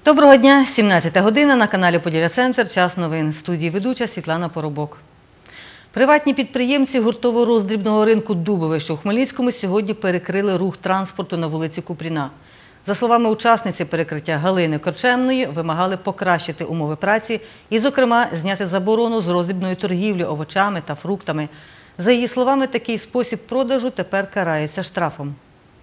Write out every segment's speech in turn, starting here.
Доброго дня, 17 година, на каналі Поділля-Центр, час новин. В студії ведуча Світлана Поробок. Приватні підприємці гуртово-роздрібного ринку Дубове, що у Хмельницькому, сьогодні перекрили рух транспорту на вулиці Купріна. За словами учасниці перекриття Галини Корчемної, вимагали покращити умови праці і, зокрема, зняти заборону з роздрібної торгівлі овочами та фруктами. За її словами, такий спосіб продажу тепер карається штрафом.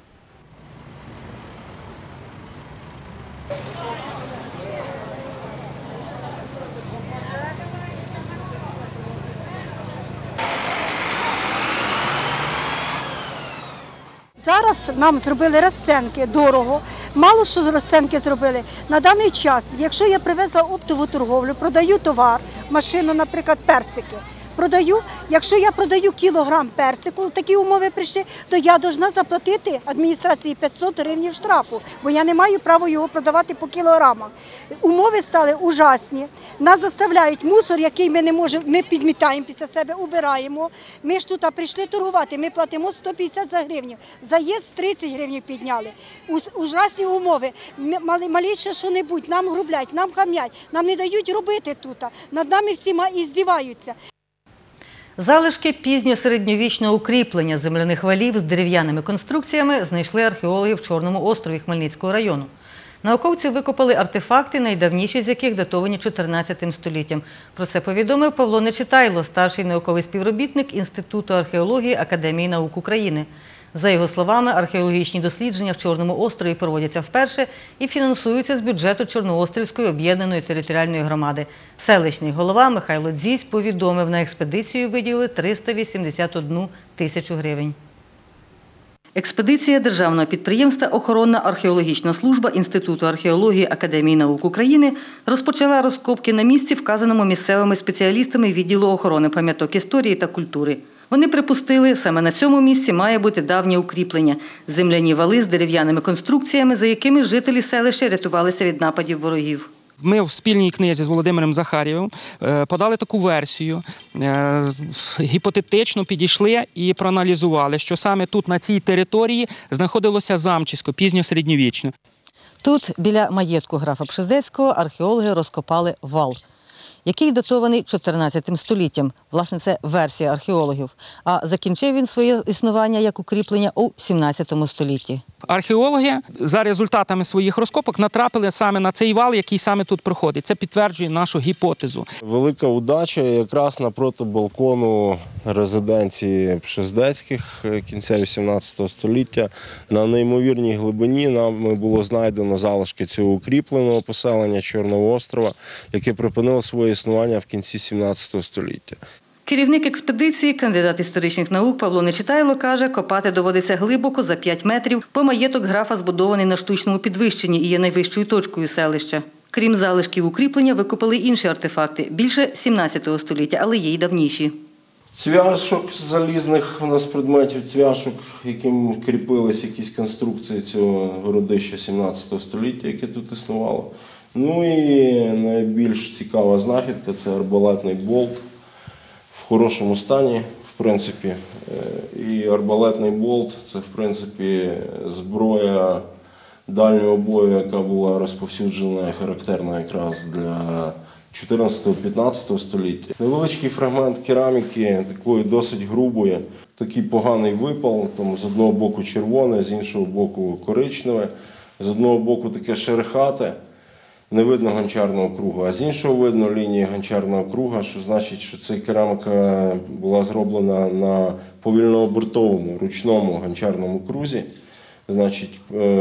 Зараз нам зробили розцінки дорого, мало що розцінки зробили. На даний час, якщо я привезла оптову торговлю, продаю товар, машину, наприклад, персики, продаю, якщо я продаю кілограм персику, такі умови прийшли, то я повинна заплатити адміністрації 500 гривень штрафу, бо я не маю права його продавати по кілограмах. Умови стали ужасні, нас заставляють мусор, який ми не можемо, ми підмітаємо після себе, убираємо. Ми ж тут прийшли торгувати, ми платимо 150 за гривню, заїзд 30 гривень підняли. Ужасні умови, маліше що-небудь, нам грублять, нам хамлять, нам не дають робити тут, над нами всі здіваються. Залишки пізньосередньовічного укріплення земляних валів з дерев'яними конструкціями знайшли археологи в Чорному острові Хмельницького району. Науковці викопали артефакти, найдавніші з яких датовані 14 століттям. Про це повідомив Павло Нечитайло, старший науковий співробітник Інституту археології Академії наук України. За його словами, археологічні дослідження в Чорному острові проводяться вперше і фінансуються з бюджету Чорноострівської об'єднаної територіальної громади. Селищний голова Михайло Дзісь повідомив, на експедицію виділили 381 тисячу гривень. Експедиція державного підприємства «Охоронна археологічна служба» Інституту археології Академії наук України розпочала розкопки на місці, вказаному місцевими спеціалістами відділу охорони пам'яток історії та культури. Вони припустили, саме на цьому місці має бути давнє укріплення – земляні вали з дерев'яними конструкціями, за якими жителі селища рятувалися від нападів ворогів. Ми в спільній книзі з Володимиром Захарєвим подали таку версію, гіпотетично підійшли і проаналізували, що саме тут, на цій території, знаходилося замчисько, пізньосередньовічне. Тут, біля маєтку графа Пшездецького, археологи розкопали вал, який датований 14 століттям. Власне, це версія археологів. А закінчив він своє існування як укріплення у 17 столітті. Археологи за результатами своїх розкопок натрапили саме на цей вал, який саме тут проходить. Це підтверджує нашу гіпотезу. Велика удача якраз напроти балкону резиденції Пшездецьких кінця 18 століття. На неймовірній глибині нами було знайдено залишки цього укріпленого поселення Чорного острова, яке припинило своє існування в кінці 17 століття. Керівник експедиції, кандидат історичних наук Павло Нечитайло каже, копати доводиться глибоко, за 5 метрів, бо маєток графа збудований на штучному підвищенні і є найвищою точкою селища. Крім залишків укріплення, викопали інші артефакти, більше 17 століття, але є й давніші. Цвяшок залізних у нас предметів, цвяшок, яким кріпились якісь конструкції цього городища 17 століття, яке тут існувало. Ну і найбільш цікава знахідка – це арбалетний болт. В хорошому стані, в принципі, і арбалетний болт – це, в принципі, зброя дальнього бою, яка була розповсюджена і характерна якраз для 14-15 століття. Невеличкий фрагмент кераміки, такої досить грубої, такий поганий випал, там з одного боку червоне, з іншого боку коричневе, з одного боку таке шерехате. Не видно гончарного кругу, а з іншого видно лінії гончарного круга, що значить, що ця кераміка була зроблена на повільнообертовому, ручному гончарному крузі. Значить,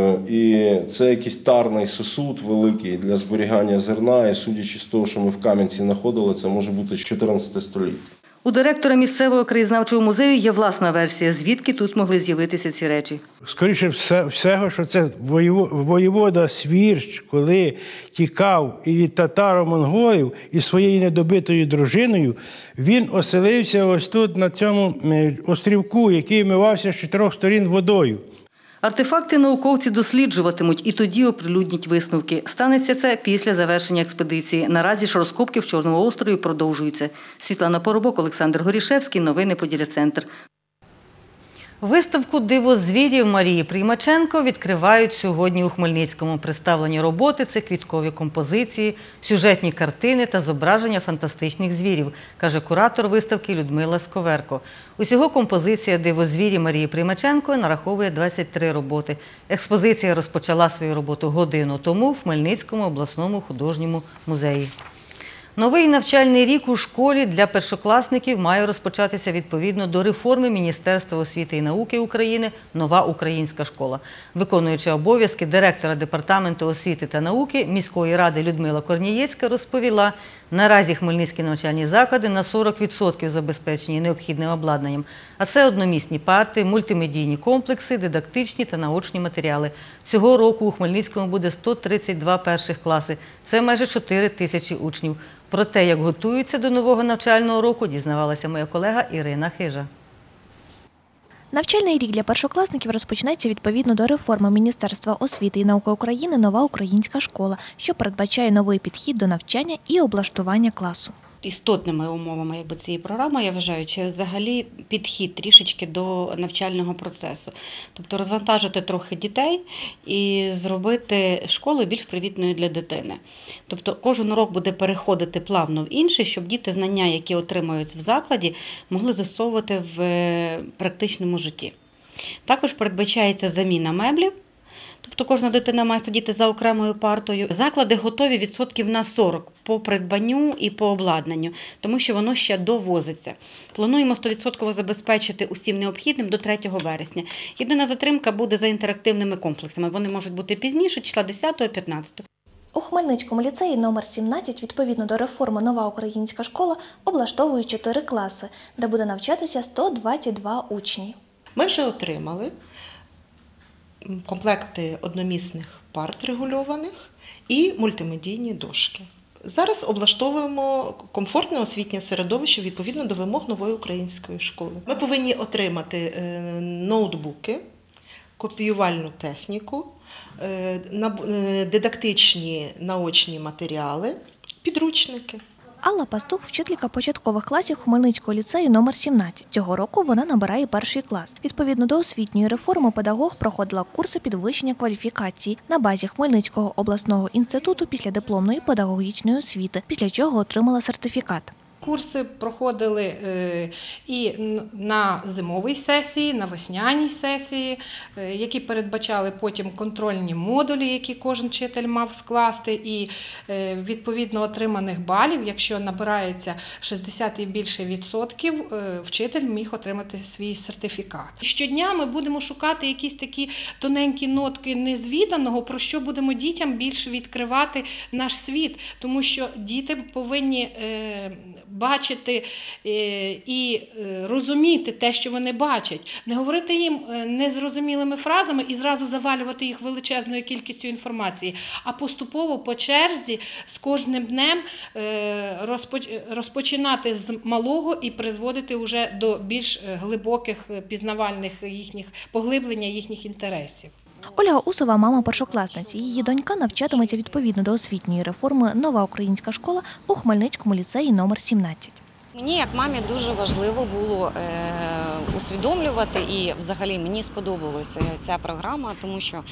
і це якийсь тарний сосуд великий для зберігання зерна, і судячи з того, що ми в Кам'янці знаходили, це може бути 14 століття. У директора місцевого краєзнавчого музею є власна версія, звідки тут могли з'явитися ці речі. Скоріше всього, що це воєвода Свірч, коли тікав і від татаро-монголів із своєю недобитою дружиною, він оселився ось тут, на цьому острівку, який вмивався з 4 сторін водою. Артефакти науковці досліджуватимуть і тоді оприлюднять висновки. Станеться це після завершення експедиції. Наразі ж розкопки в Чорному острові продовжуються. Світлана Поробок, Олександр Горішевський. Новини Поділля-Центр. Виставку «Диво звірів» Марії Приймаченко відкривають сьогодні у Хмельницькому. Представлені роботи – це квіткові композиції, сюжетні картини та зображення фантастичних звірів, каже куратор виставки Людмила Сковерко. Усього композиція «Диво звірі» Марії Приймаченко нараховує 23 роботи. Експозиція розпочала свою роботу годину тому в Хмельницькому обласному художньому музеї. Новий навчальний рік у школі для першокласників має розпочатися відповідно до реформи Міністерства освіти і науки України «Нова українська школа». Виконуючи обов'язки директора Департаменту освіти та науки міської ради Людмила Корнієцька розповіла, наразі хмельницькі навчальні заклади на 40% забезпечені необхідним обладнанням. А це одномісні парти, мультимедійні комплекси, дидактичні та наочні матеріали. Цього року у Хмельницькому буде 132 перших класи. Це майже 4 тисячі учнів. Про те, як готуються до нового навчального року, дізнавалася моя колега Ірина Хижа. Навчальний рік для першокласників розпочнеться відповідно до реформи Міністерства освіти і науки України «Нова українська школа», що передбачає новий підхід до навчання і облаштування класу. Істотними умовами цієї програми, я вважаю, чи взагалі підхід трішечки до навчального процесу. Тобто розвантажити трохи дітей і зробити школу більш привітною для дитини. Тобто кожен урок буде переходити плавно в інший, щоб діти знання, які отримують в закладі, могли застосовувати в практичному житті. Також передбачається заміна меблів. Тобто кожна дитина має сидіти за окремою партою. Заклади готові відсотків на 40 по придбанню і по обладнанню, тому що воно ще довозиться. Плануємо 100% забезпечити усім необхідним до 3 вересня. Єдина затримка буде за інтерактивними комплексами. Вони можуть бути пізніше, числа 10-15. У Хмельницькому ліцеї номер 17 відповідно до реформи «Нова українська школа» облаштовують 4 класи, де буде навчатися 122 учні. Ми вже отримали комплекти одномісних парт регульованих і мультимедійні дошки. Зараз облаштовуємо комфортне освітнє середовище відповідно до вимог нової української школи. Ми повинні отримати ноутбуки, копіювальну техніку, дидактичні наочні матеріали, підручники. Алла Пастух – вчителька початкових класів Хмельницького ліцею номер 17. Цього року вона набирає перший клас. Відповідно до освітньої реформи педагог проходила курси підвищення кваліфікації на базі Хмельницького обласного інституту післядипломної педагогічної освіти, після чого отримала сертифікат. Курси проходили і на зимовій сесії, на весняній сесії, які передбачали потім контрольні модулі, які кожен вчитель мав скласти, і відповідно отриманих балів, якщо набирається 60 і більше відсотків, вчитель міг отримати свій сертифікат. Щодня ми будемо шукати якісь такі тоненькі нотки незвіданого, про що будемо дітям більше відкривати наш світ, тому що діти повинні бачити і розуміти те, що вони бачать. Не говорити їм незрозумілими фразами і зразу завалювати їх величезною кількістю інформації, а поступово по черзі з кожним днем розпочинати з малого і призводити вже до більш глибоких пізнавальних їхніх, поглиблення їхніх інтересів. Ольга Усова – мама першокласниці. Її донька навчатиметься відповідно до освітньої реформи «Нова українська школа» у Хмельницькому ліцеї номер 17. Мені як мамі дуже важливо було усвідомлювати і взагалі мені сподобалася ця програма, тому що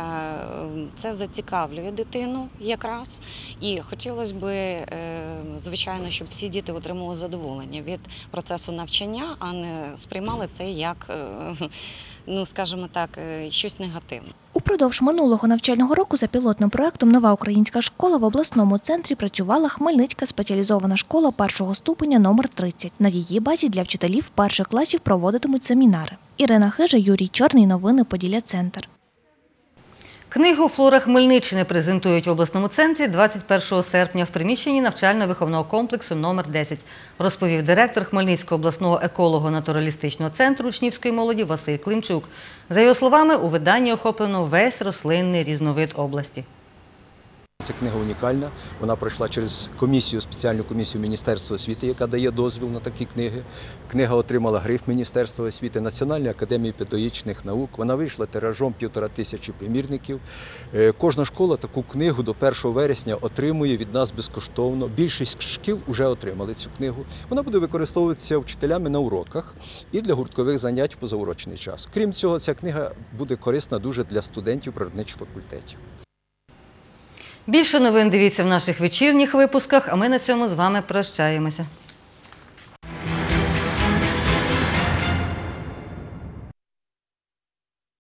це зацікавлює дитину якраз. І хотілося б, звичайно, щоб всі діти отримали задоволення від процесу навчання, а не сприймали це як, скажімо так, щось негативне. Упродовж минулого навчального року за пілотним проєктом «Нова українська школа» в обласному центрі працювала Хмельницька спеціалізована школа першого ступеня номер 30. На її базі для вчителів перших класів проводитимуть семінари. Ірина Хижа, Юрій Чорний. Новини Поділля-Центр. Книгу «Флора Хмельниччини» презентують в обласному центрі 21 серпня в приміщенні навчально-виховного комплексу номер 10, розповів директор Хмельницького обласного еколого-натуралістичного центру учнівської молоді Василь Климчук. За його словами, у виданні охоплено весь рослинний різновид області. Ця книга унікальна, вона пройшла через спеціальну комісію Міністерства освіти, яка дає дозвіл на такі книги. Книга отримала гриф Міністерства освіти, Національної академії педагогічних наук. Вона вийшла тиражом 1500 примірників. Кожна школа таку книгу до 1 вересня отримує від нас безкоштовно. Більшість шкіл вже отримали цю книгу. Вона буде використовуватися вчителями на уроках і для гурткових занять в позаурочний час. Крім цього, ця книга буде корисна дуже для студентів природничих факультетів. Більше новин дивіться в наших вечірніх випусках, а ми на цьому з вами прощаємося.